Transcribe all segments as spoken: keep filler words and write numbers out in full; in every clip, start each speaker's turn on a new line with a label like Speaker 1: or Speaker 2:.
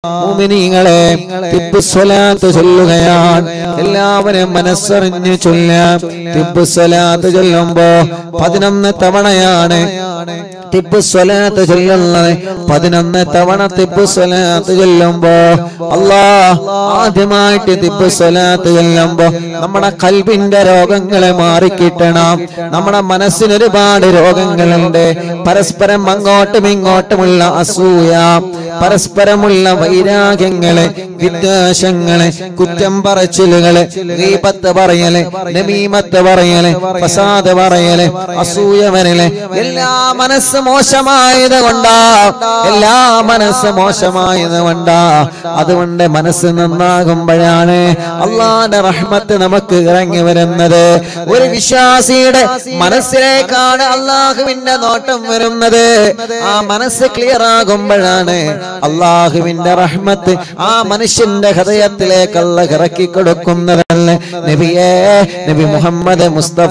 Speaker 1: മുഅ്മിനീങ്ങളെ തിബ്ബു സ്വലാത്ത് ചൊല്ലുകയാണ്. എല്ലാവരും മനസ്സറിഞ്ഞ് ചൊല്ലാം. തിബ്ബു സ്വലാത്ത് ചൊല്ലുമ്പോ പതിനൊന്ന് തവണയാണ് തിബ്ബു സ്വലാത്ത് ചൊല്ലുന്നത്. പതിനൊന്ന് തവണ തിബ്ബു സ്വലാത്ത് ചൊല്ലുമ്പോ അല്ലാഹ് ആദ്യമായിട്ട് തിബ്ബു സ്വലാത്ത് ചൊല്ലുമ്പോ നമ്മുടെ ഖൽബിന്റെ രോഗങ്ങളെ മാറിക്കിട്ടണം. നമ്മുടെ മനസ്സിന് ഒരുപാട് രോഗങ്ങളുണ്ട്. പരസ്പരം അങ്ങോട്ടും ഇങ്ങോട്ടുമുള്ള അസൂയ, പരസ്പരമുള്ള വൈരാഗ്യങ്ങള്, വിദ്വേഷങ്ങള്, കുറ്റം പറച്ചിലുകള്, ഗീബത്ത് പറയല്, നമീമത്ത് പറയല്, ഫസാദ് പറയല്, അസൂയ വരല്, എല്ലാ മനസ്സ് മോശമായത് കൊണ്ടാ എല്ലാ മനസ്സ് മോശമായത് കൊണ്ടാ അതുകൊണ്ട് മനസ്സ് നന്നാകുമ്പോഴാണ് അള്ളാന്റെ റഹ്മത്ത് നമുക്ക് ഇറങ്ങി വരുന്നത്. ഒരു വിശ്വാസിയുടെ മനസ്സിലേക്കാണ് അള്ളാഹുവിന്റെ നോട്ടം വരുന്നത്. ആ മനസ്സ് ക്ലിയർ ആകുമ്പോഴാണ് അള്ളാഹുവിന്റെ റഹ്മത്ത് ആ മനുഷ്യന്റെ ഹൃദയത്തിലേക്ക് അല്ലാഹ് ഇറക്കി കൊടുക്കുന്നതല്ലേ. നബിയേ, നബി മുഹമ്മദ് മുസ്തഫ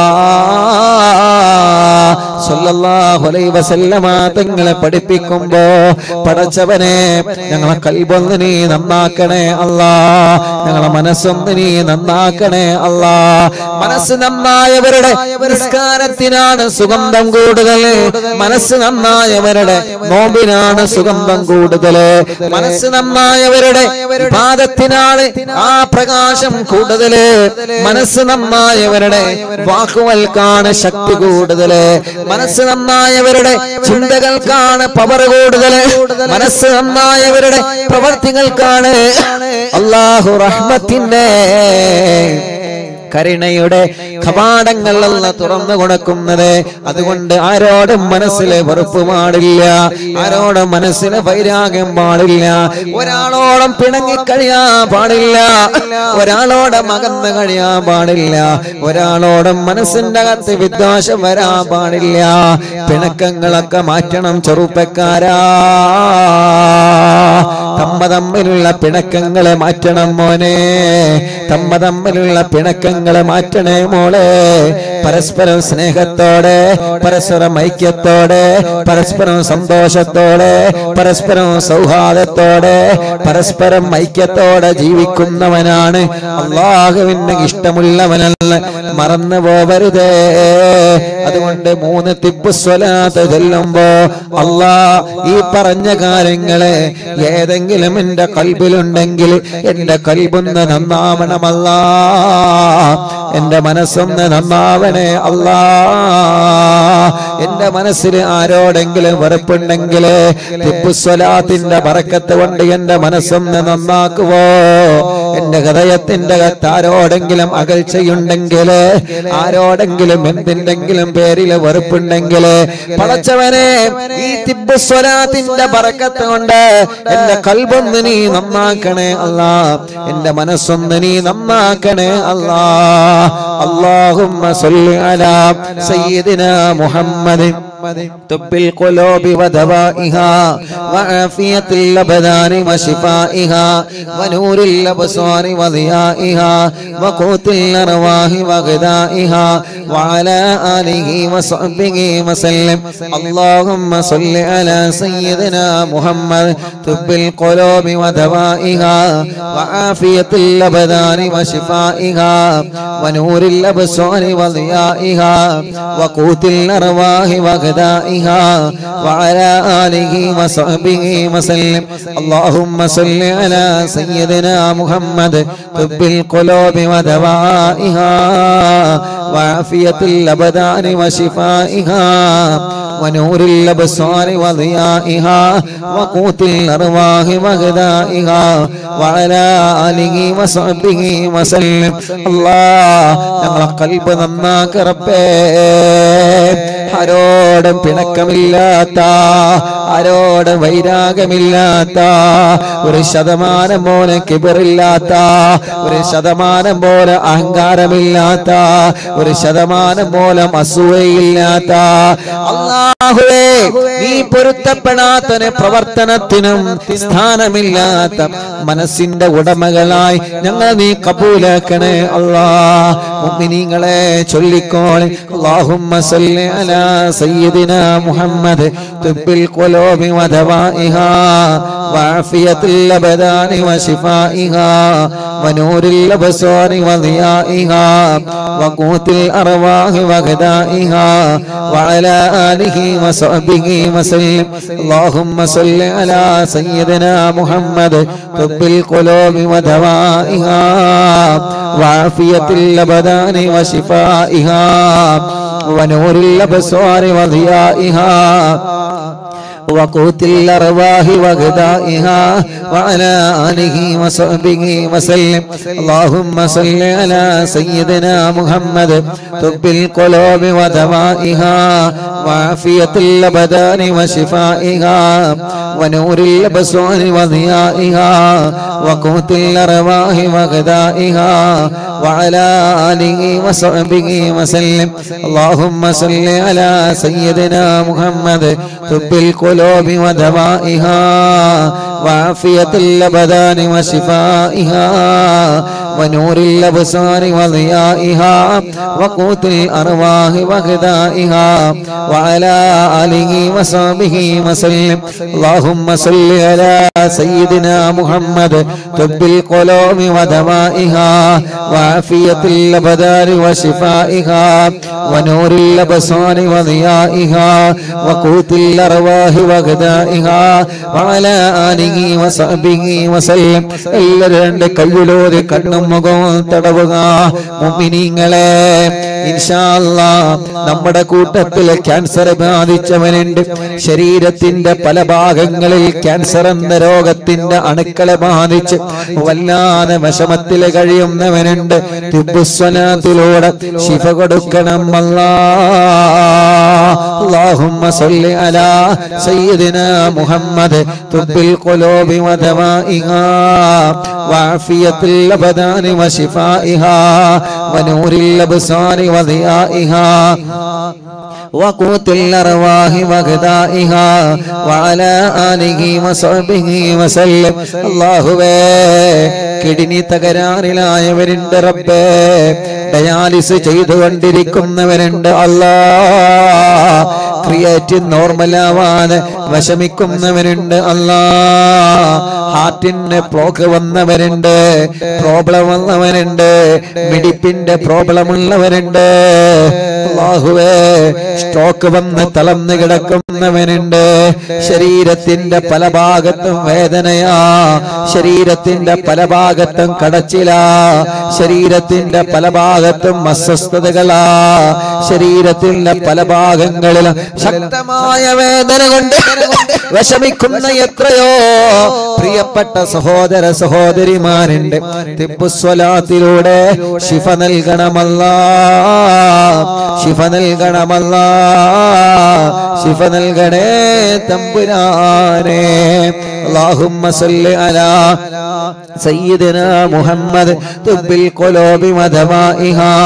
Speaker 1: സല്ലല്ലാഹു അലൈഹി വസല്ലമ തങ്ങളെ പഠിപ്പിക്കുമ്പോ പടച്ചവനെ ഞങ്ങളെ ഖൽബൊന്ന് നീ നന്നാക്കണേ അല്ലാ, ഞങ്ങളെ മനസ്സൊന്ന് നീ നന്നാക്കണേ അല്ലാ. മനസ്സ് നന്നായവരുടെ നിസ്കാരത്തിനാണ് സുഗന്ധം കൂടുതൽ. മനസ്സ് നന്നായവരുടെ നോമ്പിനാണ് സുഗന്ധം കൂടുതൽ. മനസ്സ് നന്നായവരുടെ ഇബാദത്തിനാണ് ആ പ്രകാശം കൂടുതൽ. മനസ്സ് നന്നായവരുടെ വാക്കുകൾക്കാണ് ശക്തി കൂടുതൽ. മനസ്സ് നന്നായവരുടെ ചിന്തകൾക്കാണ് പവർ കൂടുതൽ. മനസ്സ് നന്നായവരുടെ പ്രവർത്തികൾക്കാണ് അല്ലാഹു റഹ്മത്തിന്റെ കരുണയുടെ കവാടങ്ങളല്ല തുറന്നു കൊടുക്കുന്നത്. അതുകൊണ്ട് ആരോടും മനസ്സിലെ വെറുപ്പ് പാടില്ല, ആരോടും മനസ്സിലെ വൈരാഗ്യം പാടില്ല, ഒരാളോടും പിണങ്ങി കഴിയാൻ പാടില്ല, ഒരാളോടും അകന്ന് കഴിയാൻ പാടില്ല, ഒരാളോടും മനസ്സിന്റെ അകത്ത് വിദ്വേഷം വരാൻ പാടില്ല. പിണക്കങ്ങളൊക്കെ മാറ്റണം ചെറുപ്പക്കാരാ. തമ്മ തമ്മിലുള്ള പിണക്കങ്ങളെ മാറ്റണം മോനെ, തമ്മ തമ്മിലുള്ള പിണക്കങ്ങളെ മാറ്റണേ മോളെ. പരസ്പരം സ്നേഹത്തോടെ, പരസ്പരം ഐക്യത്തോടെ, പരസ്പരം സന്തോഷത്തോടെ, പരസ്പരം സൗഹാർദ്ദത്തോടെ, പരസ്പരം ഐക്യത്തോടെ ജീവിക്കുന്നവനാണ് അല്ലാഹുവിന് ഇഷ്ടമുള്ളവനല്ല. മറന്നു പോവരുതേ. അതുകൊണ്ട് മൂന്ന് തിബ്ബു സ്വലാത്ത് ചൊല്ലുമ്പോ അല്ലാഹ് ഈ പറഞ്ഞ കാര്യങ്ങളെ ഏതെങ്കിലും എന്റെ ഖൽബിലുണ്ടെങ്കിൽ എന്റെ ഖൽബൊന്ന് നന്നാവണമല്ലാ, എന്റെ മനസ്സൊന്ന് നന്നാവണേ അല്ലാ. എന്റെ മനസ്സിൽ ആരോടെങ്കിലും വെറുപ്പുണ്ടെങ്കിൽ തിബ്ബു സ്വലാത്തിന്റെ ബറക്കത്ത് കൊണ്ട് എന്റെ മനസ്സൊന്ന് നന്നാക്കുവോ. എന്റെ ഹൃദയത്തിന്റെ അകത്ത് ആരോടെങ്കിലും അകൽച്ചയുണ്ടെങ്കിൽ, ആരോടെങ്കിലും എന്തിന്റെങ്കിലും പേരിൽ വെറുപ്പുണ്ടെങ്കിൽ പടച്ചവനെ ഈ തിബ്ബു സ്വലാത്തിന്റെ ബറക്കത്ത് കൊണ്ട് എന്റെ ഖൽബൊന്ന് നീ നന്നാക്കണേ അല്ലാ, എന്റെ മനസ്സൊന്ന് നീ നന്നാക്കണേ അല്ലാ. اللهم صل على سيدنا محمد طب القلوب ودوائها وعافية الأبدان وشفائها ونور الأبصار وضيائها وقوت الأرواح وغذائها وعلى آله وصحبه وسلم. اللهم صل على سيدنا محمد طب القلوب ودوائها وعافية الأبدان وشفائها ونور الأبصار وضيائها وقوت الأرواح وغذائها وعلى آله وصحبه وسلم. اللهم صل على سيدنا محمد طب القلوب ودوائها وعافية الأبدان وشفائها ونور الأبصار وضيائها وقوت الأرواح وغذائها وعلى آله وصحبه وسلم. الله ഞങ്ങളെ ഖൽബ് നന്നാക്ക് റബ്ബേ. ആരോടും പിണക്കമില്ലാത്ത, ആരോടും വൈരാഗ്യമില്ലാത്ത, ഒരു ശതമാനം പോലെ കിബറില്ലാത്ത, ഒരു ശതമാനം പോലെ അഹങ്കാരമില്ലാത്ത, ഒരു ശതമാനം പോലെ അസൂയയില്ലാത്ത അല്ലാഹുവേ നീ പൊരുത്തപ്പെടാത്ത പ്രവർത്തനത്തിനും സ്ഥാനമില്ലാത്ത മനസ്സിന്റെ ഉടമകളായി ഞങ്ങൾ നീ കബൂലാക്കണേ അല്ലാഹ്. മുഅ്മിനീങ്ങളെ ചൊല്ലിക്കോളി അല്ലാഹുമ്മ സല്ലി അലാ സയ്യിദിനാ മുഹമ്മദ് തുബ്ബിൽ ഖുലൂബി വദവാഇഹാ വഅഫിയത്തുൽ അബ്ദാനി വശിഫാഇഹാ വനൂരിൽ അബ്സാരി വദിയാഇഹാ വഖൂത്തിൽ അർവാഹി വഗദാഇഹാ വഅലാ ആലിഹി വസഹ്ബിഹി വസല്ലം. അല്ലാഹുമ്മ സല്ലി അലാ സയ്യിദിനാ മുഹമ്മദ് തുബ്ബിൽ ഖുലൂബി വദവാഇഹാ വഅഫിയത്തുൽ അബ്ദാനി വശിഫാഇഹാ വനൂരിൽ അബ്സാരി വദിയാഇഹാ وقوت الأرواح وغذائها وعلى آله وصحبه وسلم. اللهم صل على سيدنا محمد طب القلوب ودوائها وعافية الأبدان وشفائها ونور الأبصار وضيائها وقوت الأرواح وغذائها وعلى آله وصحبه وسلم. اللهم صل على سيدنا محمد طب القلوب ودوائها وعافية الأبدان وشفائها ونور الأبصار وضيائها وقوت الأرواح وغذائها وعلى آله وصحبه وسلم. اللهم صل على سيدنا محمد طب القلوب ودوائها وعافية الأبدان وشفائها ونور الأبصار وضيائها وقوت الأرواح وغذائها وعلى آله وصحبه وسلم. എല്ലാവരുടെ കയ്യിലൂടെ കണ്ണും മുഖവും തടവുക. മുഅ്മിനീങ്ങളെ ഇൻഷാ അല്ലാഹ് നമ്മുടെ കൂട്ടത്തിൽ ക്യാൻസർ ബാധിച്ചവനുണ്ട്. ശരീരത്തിന്റെ പല ഭാഗങ്ങളിൽ ക്യാൻസർ എന്ന രോഗത്തിന്റെ അണുക്കളെ ബാധിച്ച് വല്ലാതെ വിഷമത്തിൽ കഴിയുന്നവനുണ്ട്. തിബ്ബുസ്സലാത്തിലൂടെ ശിഫ കൊടുക്കണം അല്ലാഹ്. اللهم صل على سيدنا محمد طب القلوب ودوائها وعافية الأبدان وشفائها ونور الأبصار وضيائها وقوت الأرواح وغذائها وعلى آله وصحبه وسلم. അല്ലാഹുവേ കിഡ്നി തകരാറിലായവരുണ്ട് റബ്ബേ, ഡയാലിസ് ചെയ്തുകൊണ്ടിരിക്കുന്നവരുണ്ട് അല്ലാഹ്, ക്രിയേറ്റിൻ നോർമലാവാതെ വിഷമിക്കുന്നവരുണ്ട് അല്ലാഹ്, ഹാർട്ടിന് ബ്ലോക്ക് വന്നവരുണ്ട്, പ്രോബ്ലം വന്നവരുണ്ട്, മിടിപ്പിന്റെ പ്രോബ്ലം ഉള്ളവരുണ്ട് അല്ലാഹുവേ, സ്ട്രോക്ക് വന്ന് തളർന്ന് കിടക്കുന്നവനുണ്ട്, ശരീരത്തിന്റെ പല ഭാഗത്തും വേദനയാ, ശരീരത്തിന്റെ പല ഭാഗത്തും കടച്ചിലാ, ശരീരത്തിന്റെ പല ഭാഗത്തും അസ്വസ്ഥതകളാ, ശരീരത്തിന്റെ പല ഭാഗങ്ങളിലും ശക്തമായ വേദന കൊണ്ട് വിഷമിക്കുന്ന എത്രയോ പ്രിയപ്പെട്ട സഹോദര സഹോദരിമാരുണ്ട്. തിബ്ബുസ്സലാത്തിലൂടെ ശിഫ നൽകണമല്ലാഹ്, ശിഫ നൽകണമല്ലാഹ്, ശിഫ നൽകണേ തമ്പുരാനെ. اللهم صل على سيدنا محمد طب القلوب ودوائها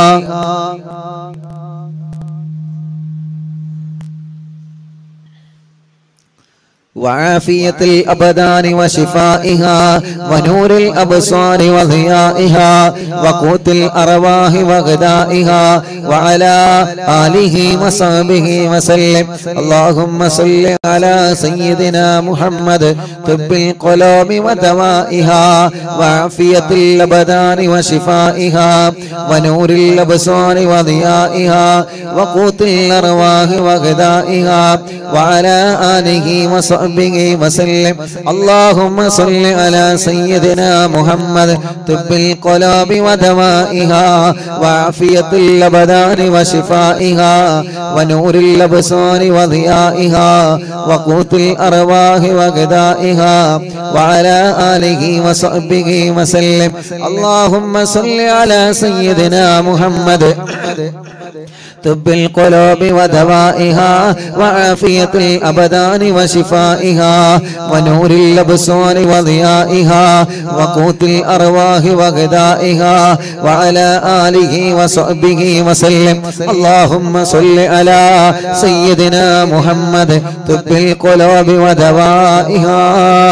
Speaker 1: وعافية الأبدان وشفائها ونور الأبصار وضيائها وقوت الأرواح وغذائها وعلى آله وصحبه وسلم. اللهم صل على سيدنا محمد طب القلوب ودوائها وعافية الأبدان وشفائها ونور الأبصار وضيائها وقوت الأرواح وغذائها وعلى آله وصحبه وسلم. اللهم صل على سيدنا محمد طب القلوب ودوائها وعافية الأبدان وشفائها ونور الأبصار وضيائها وقوت الأرواح وغذائها وعلى آله وصحبه وسلم. اللهم صل على سيدنا محمد طب القلوب ودوائها وعافية الأبدان وشفائها ونور الأبصار وضيائها وقوت الأرواح وغذائها وعلى آله وصحبه وسلم. اللهم صل على سيدنا محمد طب القلوب ودوائها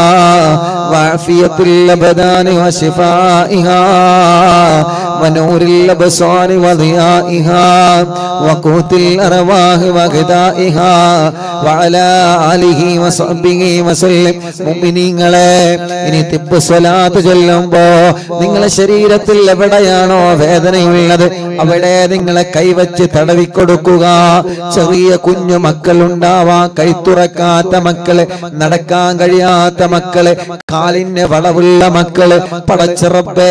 Speaker 1: وعافية الأبدان وشفائها ونور الأبصار وضيائها وقوت الأرواح وغذائها وعلى آله وصحبه وسلم. മുഅ്മിനീങ്ങളെ, ഇനി തിബ്ബ് സ്വലാത്ത് ചൊല്ലുമ്പോ നിങ്ങളുടെ ശരീരത്തിൽ എവിടെയാണോ വേദനയുള്ളത് അവിടെ നിങ്ങളെ കൈവച്ച് തടവിക്കൊടുക്കുക. ചെറിയ കുഞ്ഞു മക്കളുണ്ടാവാം, കൈത്തുറക്കാത്ത മക്കള്, നടക്കാൻ കഴിയാത്ത മക്കള്, കാലിന് വളവുള്ള മക്കള്, പടച്ചിറപ്പേ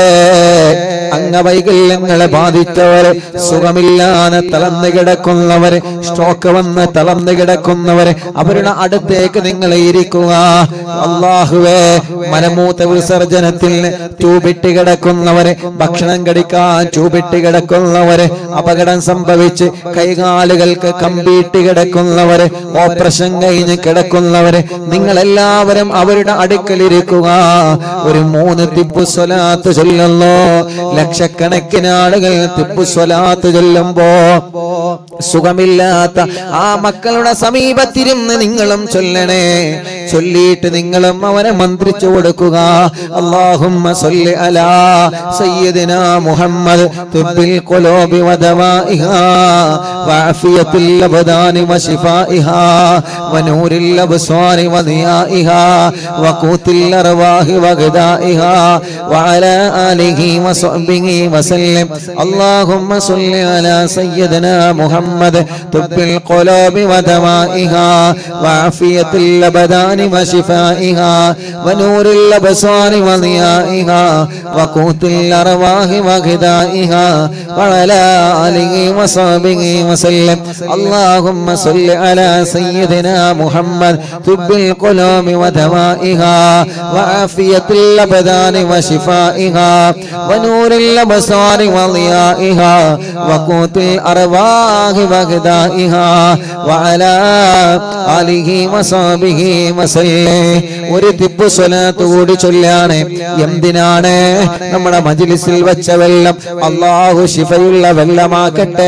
Speaker 1: അംഗവൈകല്യങ്ങളെ ബാധിച്ചവര്, സുഖമില്ലാതെ തളർന്നു കിടക്കുന്നവര്, സ്ട്രോക്ക് വന്ന് തളർന്നു കിടക്കുന്നവര്, അവരുടെ അടുത്തേക്ക് നിങ്ങൾ ഇരിക്കുക. അല്ലാഹുവേ, മലമൂത്ര വിസർജനത്തിൽ ചൂപിട്ട് കിടക്കുന്നവര്, ഭക്ഷണം കഴിക്കാൻ ചൂപിട്ട് കിടക്കുന്നവര്, അപകടം സംഭവിച്ച് കൈകാലുകൾക്ക് കമ്പിയിട്ട് കിടക്കുന്നവര്, ഓപ്പറേഷൻ കഴിഞ്ഞ് കിടക്കുന്നവര്, നിങ്ങളെല്ലാവരും അവരുടെ അടുക്കലിരിക്കുക. ഒരു മൂന്ന് തിബ്ബ് സ്വലാത്ത് ചൊല്ലുന്നു. ലക്ഷക്കണക്കിന് ആളുകൾ തിബ്ബ് സ്വലാത്ത് ചൊല്ലുമ്പോ സുഖമില്ലാത്ത ആ മക്കളുടെ സമീപത്തിരുന്ന് നിങ്ങളും ചൊല്ലണേ. ചൊല്ലിയിട്ട് നിങ്ങളും അവനെ മന്ത്രിച്ചു കൊടുക്കുക. അല്ലാഹുമ്മ സ്വല്ലി അലാ സയ്യിദിനാ മുഹമ്മദ് തിബ്ബിൽ ഖുലൂബി വദവാഇഹാ വഅഫിയത്തിൽ അബ്ദാനി വശിഫാഇഹാ വനൂരിൽ അബ്സാരി വദിയാഇഹാ വഖൂത്തിൽ അർവാഹി വഗദാഇഹാ വഅലാ ആലിഹി വസഹ്ബിഹി വസല്ലം. അല്ലാഹുമ്മ സ്വല്ലി അലാ സയ്യിദിനാ മുഹമ്മദ് തിബ്ബിൽ ഖുലൂബി വദവാഇഹാ വഅഫിയത്തിൽ അബ്ദാനി വശിഫാഇഹാ വനൂരിൽ അബ്സാരി വദിയാഇഹാ വഖൂത്തിൽ അർവാഹി വഗദാഇഹാ വഅലാ ആലിഹി വസഹ്ബിഹി വസല്ലം. اللهم صل على سيدنا محمد طب القلوب ودوائها وعافية الأبدان وشفائها ونور الأبصار وضيائها وقوت الأرواح وغذائها وعلى آله وصحبه وسلم. ഒരു തിബ്ബ് സ്വലാത്ത് കൂടി ചൊല്ലാണ്. എന്തിനാണ്? നമ്മുടെ മജ്ലിസിൽ വെച്ച വെള്ളം അല്ലാഹു ശിഫയുള്ള വെള്ളമാക്കട്ടെ,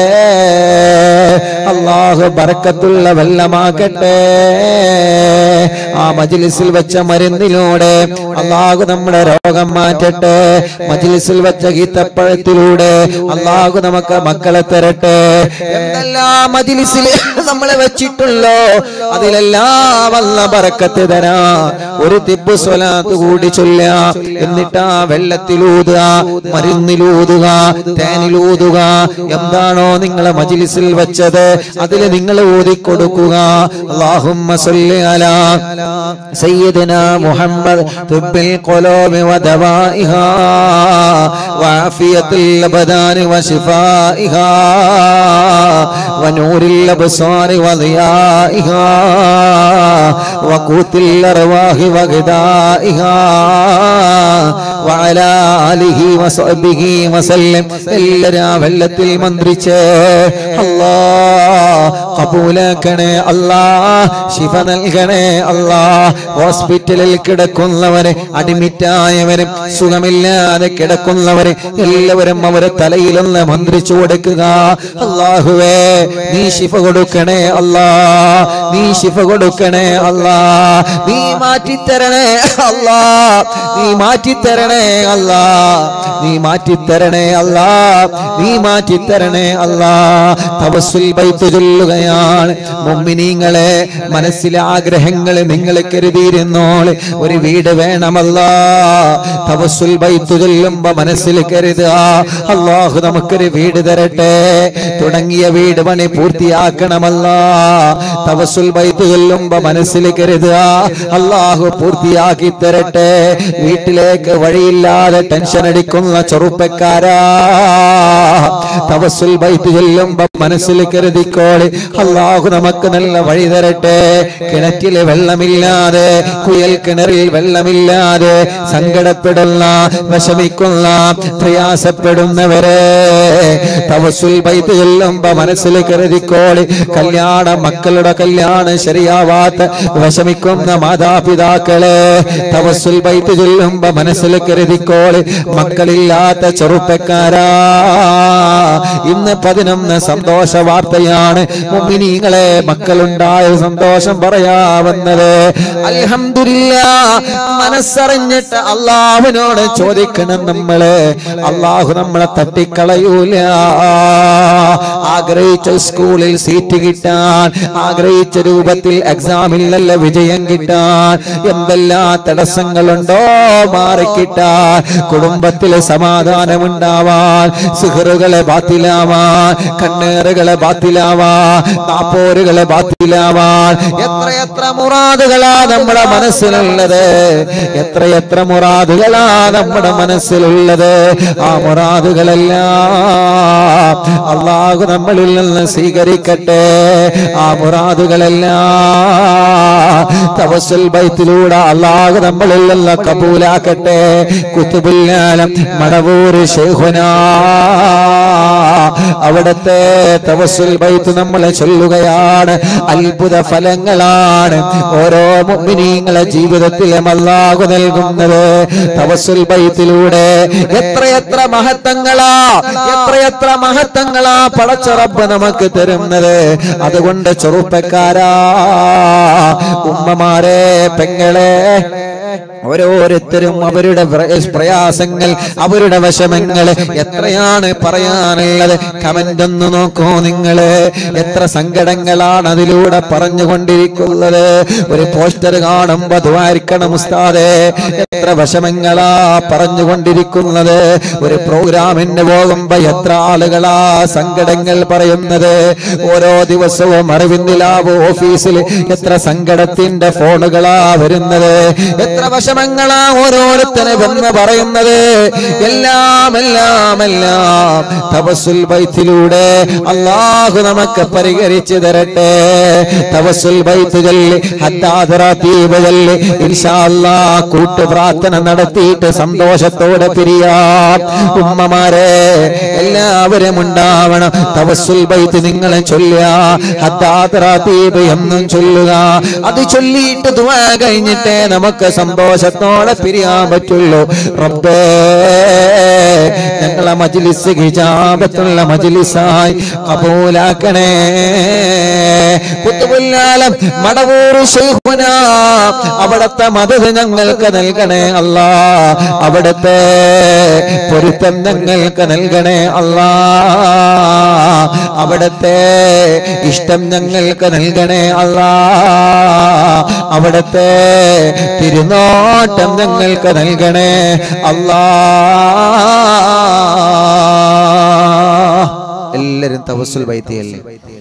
Speaker 1: അല്ലാഹു ബർക്കത്തുള്ള വെള്ളമാക്കട്ടെ. ആ മജ്ലിസിൽ വെച്ച മരുന്നിലൂടെ അല്ലാഹു നമ്മുടെ രോഗം മാറ്റട്ടെ. മജ്ലിസിൽ വെച്ച ഈത്തപ്പഴത്തിലൂടെ അല്ലാഹു നമുക്ക് മക്കളെ തരട്ടെ. എന്തെല്ലാം മജ്ലിസിൽ നമ്മളെ വെച്ചിട്ടുള്ളോ അതിലെല്ലാം അല്ലാഹു ബർക്കത്ത് തരാ. ഒരു തിബ്ബ് സ്വലാത്ത് കൂടി ചൊല്ലുക. എന്നിട്ട് ആ വെള്ളത്തിലൂതുക, മരുന്നിലൂതുക, തേനിലൂതുക. എന്താണോ നിങ്ങളെ മജ്ലിസിൽ വെച്ചത് അതിൽ നിങ്ങൾ ഊതിക്കൊടുക്കുക. അല്ലാഹുമ്മ സ്വല്ലി അലാ സയ്യിദിനാ മുഹമ്മദ് തിബ്ബിൽ ഖുലൂബി വദവാഇഹാ വഅഫിയത്തിൽ അബ്ദാനി വശിഫാഇഹാ വനൂരിൽ അബ്സാരി വദിയാഇഹാ വഖൂത്തിൽ അർവാഹി വഗദാഇഹാ വഅലാ ആലിഹി വസഹ്ബിഹി വസല്ലം. എല്ലാവരും വെള്ളത്തിൽ മന്ത്രിച്ച് അല്ലാഹ് കബൂലാക്കണേ, അല്ലാഹ് ശിഫ നൽകണേ, അല്ലാഹ് ഹോസ്പിറ്റലിൽ കിടക്കുന്നവരെ, അഡ്മിറ്റായവരും സുഖമില്ലാതെ കിടക്കുന്നവരെ എല്ലാവരും അവരെ തലയിലൊന്ന് മന്ത്രിച്ചു കൊടുക്കുക. അല്ലാഹുവേ, നീ ശിഫ കൊടുക്കണേ അല്ലാഹ്, നീ ശിഫ കൊടുക്കണേ അല്ലാഹ്, നീ മാറ്റിത്തരണേ അല്ലാഹ്, നീ മാറ്റിത്തരണേ അല്ലാഹ്, നീ മാറ്റിത്തരണേ അല്ലാഹ്, നീ മാറ്റിത്തരണേ അല്ലാഹ്. തവസ്സുൽ ബൈത്ത് ചൊല്ലുകയാണ്. മുഅ്മിനീങ്ങളെ, മനസ്സിലെ ആഗ്രഹങ്ങൾ നിങ്ങൾ കരുതിയിരുന്നോളെ. ഒരു വീട് വേണമല്ലാ. തവസ്സുൽ ബൈത്ത് ചൊല്ലുമ്പോ മനസ്സിൽ കരുതുക, അല്ലാഹു നമുക്കൊരു വീട് തരട്ടെ, തുടങ്ങിയ വീട് പണി പൂർത്തിയാക്കണമല്ലാ. തവസ്സുൽ ബൈത്ത് ചൊല്ലുമ്പോ മനസ്സിൽ കരുതുക, അള്ളാഹു പൂർത്തിയാക്കി തരട്ടെ. വീട്ടിലേക്ക് വഴിയില്ലാതെ ടെൻഷൻ അടിക്കുന്ന ചെറുപ്പക്കാരാ, തവസ്സുൽ ബൈത്ത് ചൊല്ലുമ്പോ മനസ്സിൽ കരുതിക്കോളി, അള്ളാഹു നമുക്ക് നല്ല വഴി തരട്ടെ. കിണറ്റില് വെള്ളമില്ലാതെ, കുയൽ കിണറിൽ വെള്ളമില്ലാതെ സങ്കടപ്പെടുന്ന, വിഷമിക്കുന്ന, പ്രയാസപ്പെടുന്നവരെ തവസ്സുൽ ബൈത്ത് ചൊല്ലുമ്പോ മനസ്സിൽ കരുതിക്കോളി, കല്യാണ മക്കളുടെ കല്യാണം ശരിയാവാത്ത വിഷമിക്കുന്ന മാതാപിതാക്കളെ തവസ്സുൽ ബൈത്ത് ചൊല്ലുമ്പോ മനസ്സിൽ കരുതിക്കോളി, മക്കളില്ലാത്ത ചെറുപ്പക്കാരാ, ഇന്ന് പതിനൊന്ന് സന്തോഷ വാർത്തയാണ്. മുഅ്മിനീങ്ങളെ, മക്കളുണ്ടായ സന്തോഷം പറയാവുന്നത്. അൽഹംദുലില്ലാഹ്, മനസ്സറിഞ്ഞിട്ട് അള്ളാഹുവിനോട് ചോദിക്കണം നമ്മള്. അള്ളാഹു നമ്മളെ തട്ടിക്കളയൂല. ആഗ്രഹിച്ച സ്കൂളിൽ സീറ്റ് കിട്ടാൻ, ആഗ്രഹിച്ച രൂപത്തിൽ എക്സാമിൽ നല്ല വിജയം കിട്ടാൻ എന്തെല്ലാം തടസ്സങ്ങളുണ്ടോ മാറിക്കിട്ടാൻ, കുടുംബത്തിലെ സമാധാനമുണ്ടാവാൻ, സിഹറുകളെ ബാത്തിലാവാൻ, കണ്ണേറുകളെ ബാത്തിലാവാൻ, നാപ്പോരുകളെ ബാത്തിലാവാൻ, എത്രയെത്ര മുറാദുകളാ നമ്മുടെ മനസ്സിലുള്ളത്, എത്രയെത്ര മുറാദുകളാ നമ്മുടെ മനസ്സിലുള്ളത്. ആ മുറാദുകളെല്ലാം അള്ളാഹു നമ്മളിൽ നിന്ന് സ്വീകരിക്കട്ടെ. ആ മുറാദുകളെല്ലാം തവസ്സുൽ ബൈത്തിലൂടെ അള്ളാഹു നമ്മളിൽ നിന്ന് കബൂലാക്കട്ടെ. ഖുതുബുൽ ആലം മടവൂർ ശൈഖുനാ, അവിടുത്തെ തവസ്സുൽ ബൈത്ത് നമ്മൾ ചൊല്ലുകയാണ്. അത്ഭുത ഫലങ്ങളാണ് ഓരോ മുഅ്മിനീങ്ങളെ ജീവിതത്തിലും അല്ലാഹു നൽകുന്നത് തവസ്സുൽ ബൈത്തിലൂടെ. എത്രയെത്ര മഹത്വങ്ങളാ, എത്രയെത്ര മഹത്വങ്ങളാ പടച്ച റബ്ബ് നമുക്ക് തരുന്നത്. അതുകൊണ്ട് ചെറുപ്പക്കാരാ, ഉമ്മമാരെ, പെങ്ങളെ, ഓരോരുത്തരും അവരുടെ പ്രയാസങ്ങൾ, അവരുടെ വിഷമങ്ങൾ എത്രയാണ് പറയാനുള്ളത്. കമന്റ് ഒന്ന് നോക്കൂ നിങ്ങള്, എത്ര സങ്കടങ്ങളാണ് അതിലൂടെ പറഞ്ഞുകൊണ്ടിരിക്കുന്നത്. ഒരു പോസ്റ്റർ കാണുമ്പോ ദ്വാരിക്കണം ഉസ്താദേ, എത്ര വിഷമങ്ങളാ പറഞ്ഞുകൊണ്ടിരിക്കുന്നത്. ഒരു പ്രോഗ്രാമിന് പോകുമ്പോ എത്ര ആളുകളാ സങ്കടങ്ങൾ പറയുന്നത്. ഓരോ ദിവസവും അറിവിന്ദിലാവ് ഓഫീസിൽ എത്ര സങ്കടത്തിന്റെ ഫോണുകളാ വരുന്നത്, എത്ര വിഷമങ്ങളാ ഓരോരുത്തരെ വന്ന് പറയുന്നത്. എല്ലാം എല്ലാം എല്ലാം തവസ്സുൽ ബൈത്തിലൂടെ അല്ലാഹു നമുക്ക് പരിഹരിച്ചു തരട്ടെ. തവസ്സുൽ ബൈത്ത് ചൊല്ലി, ഹദ്ദാദ് റതീബ് ചൊല്ലി ഇൻഷാ അല്ലാഹ് കൂട്ടു പ്രാർത്ഥന നടത്തിയിട്ട് സന്തോഷത്തോടെ പിരിയാം. ഉമ്മമാരെ എല്ലാവരും ഉണ്ടാവണം. തവസ്സുൽ ബൈത്ത് നിങ്ങളെ ചൊല്ലുക, ഹദ്ദാദ് റതീബ് എന്നും ചൊല്ലുക. അത് ചൊല്ലിയിട്ട് ദുആ കഴിഞ്ഞിട്ടേ നമുക്ക് സന്തോഷത്തോടെ പിരിയാൻ പറ്റുള്ളൂ. റബ്ബേ, ഞങ്ങളെ മജ്ലിസ് ഹിജാബത്തുള്ള മജ്ലിസായി കബൂലാക്കണേ. ഖുതുബുൽ ആലം മടവൂർ ശൈഖുനാ, അവിടുത്തെ മദദ് ഞങ്ങൾക്ക് നൽകണേ അല്ലാ. അവിടുത്തെ പൊരുത്തം ഞങ്ങൾക്ക് നൽകണേ അല്ലാ. അവിടുത്തെ ഇഷ്ടം ഞങ്ങൾക്ക് നൽകണേ അല്ലാ. അവിടുത്തെ തിരുനോട്ടം ഞങ്ങൾക്ക് നൽകണേ അല്ലാ. എല്ലാരും തവസ്സുൽ ബൈത്തിയല്ലേ.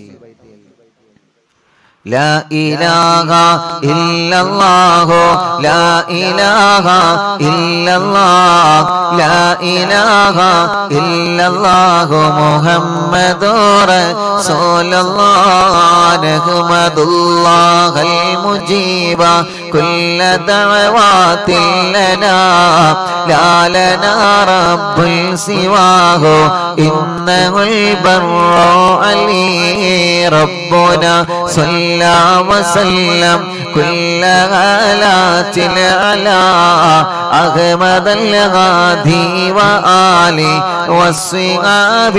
Speaker 1: ലാ ഇലാഹ ഇല്ലല്ലാഹു ലാ ഇലാഹ ഇല്ലല്ലാഹ് ലാ ഇലാഹ ഇല്ലല്ലാഹു മുഹമ്മദുർ റസൂലുള്ളാഹ് നഹ്മദുല്ലാഹൽ മുജീബ കുല്ല ദഅവാതിൽ ലനാ ലാ ലനാ റബ്ബുൽ സിവാഹു ഇന്നഹുൽ ബർറു അലീ റബ്ബുനാ صلى وسلم كل غالات العلا أحمد الغادي وآله والصحاب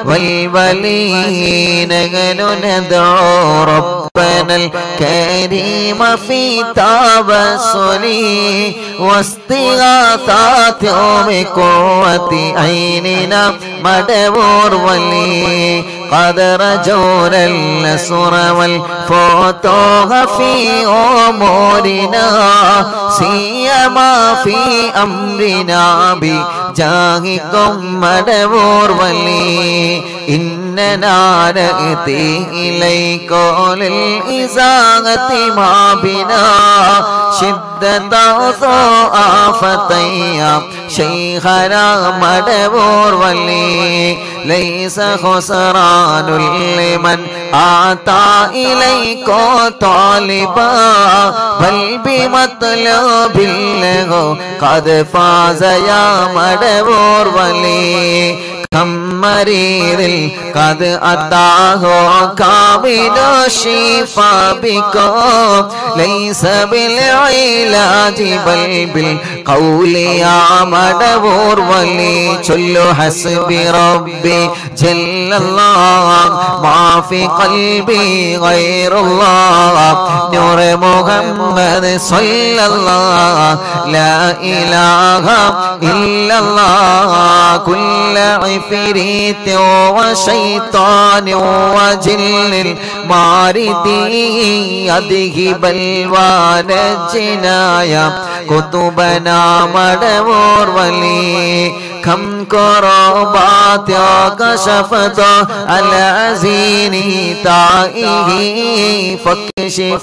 Speaker 1: والولين ندعو ربنا الكريم في تبسلي واستغاثات بقوة عيننا مدبور ولي قد رجونا النصر والفتوح في أمورنا سيما في أمرنا بجاهكم مدبور ولي إن
Speaker 2: إننا نأتي إليك للإزاغة ما بنا شدة ضعفتي شيخنا مدبور ولي ليس خسران لمن آتى إليك طالبا بل بمطلب له قد فاز يا مدبور ولي كم مريض قد أتاه كامل الشفاء بكم ليس بالعلاج بل بالقول يا مدبور ولي شل حسبي ربي جل الله ما في قلبي غير الله نور محمد صلى الله لا إله إلا الله كل عفريت وشيطان وجن المارد يذهب الوان الجنايا كتبنا مدبور ولي كم كربات كشفت العزين تائه فكشف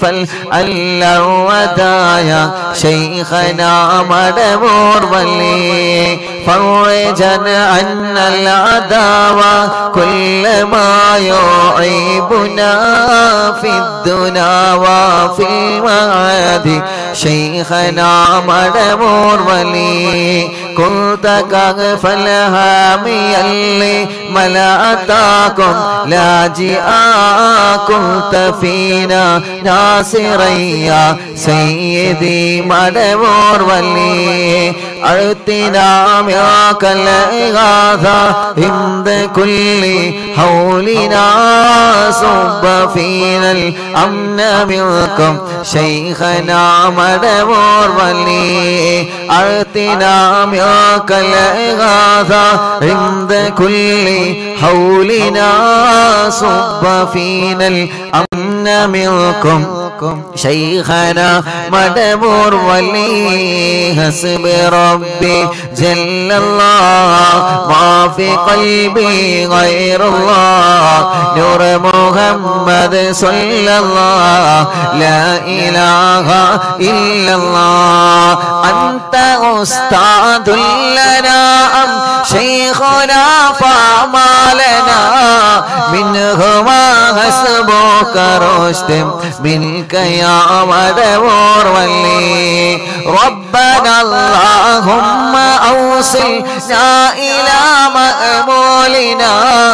Speaker 2: الودايا شيخنا مدبور ولي فرجا عن العداوة كل ما يعيبنا في الدنا وفي المعاد شيخنا مدبور ولي كنت كغف الهامي اللي ملأتاكم لاجئا كنت فينا ناصريا سيدي مدبور ولي أعطنا معك الإغاثة عند كل حولنا صب فينا الأمن منكم شيخنا مدبور ولي أعطنا معك الإغاثة عند كل حولنا صب فينا الأمن منكم شيخنا مدبور ولي حسب ربي جل الله ما في قلبي غير الله نور محمد صلى الله لا إله إلا الله أنت أستاذ لنا أم شيخنا فما لنا منهما حسبك رشد منك يا مدبور ولي ربنا اللهم أوصلنا إلى مأمولنا